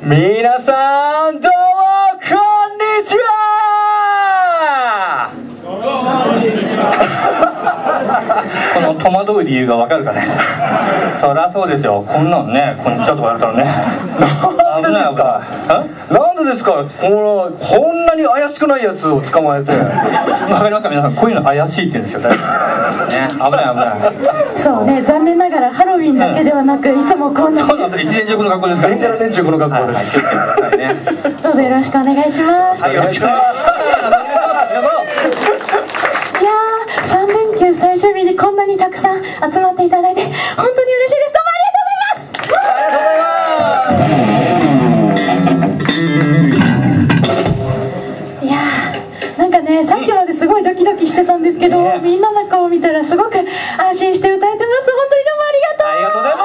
皆さんどうもこんにちは。この戸惑う理由がわかるかね。そりゃそうですよ。こんなんね、こんにちはとか言われたらね、危ない危ない。なんでですか。こんなに怪しくないやつを捕まえて。わかりますか皆さん。こういうの怪しいって言うんですよ。ね、危ない危ない。 そうね、残念ながらハロウィンだけではなく、いつもこんな。 そうなんです。一年中この格好ですから。 年中この格好です。 どうぞよろしくお願いします。 はい、よろしくお願いします。 いやー、3連休最終日にこんなにたくさん集まっていただいて本当に嬉しいです。どうもありがとうございます。いやー、なんかね、さっきまですごいドキドキしてたんですけど、みんなの顔を見たらすごく安心して歌えてます。本当にどうもありがとう。 ありがとうございます。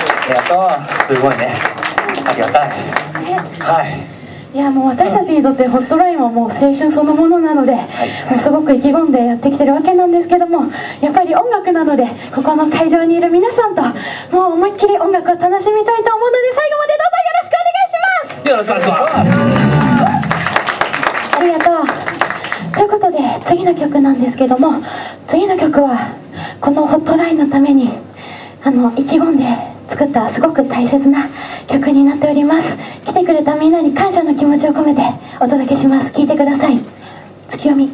ありがとう。すごいね。ありがたい。はい。 いや、もう私たちにとってホットラインはもう青春そのものなので、もうすごく意気込んでやってきてるわけなんですけども、やっぱり音楽なので、ここの会場にいる皆さんともう思いっきり音楽を楽しみたいと思うので、最後までどうぞよろしくお願いします。 よろしくお願いします。 ありがとう。ということで次の曲なんですけども、次の曲はこのホットラインのために意気込んで作ったすごく大切な曲になっております。来てくれたみんなに感謝の気持ちを込めてお届けします。聴いてください。月読み。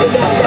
けて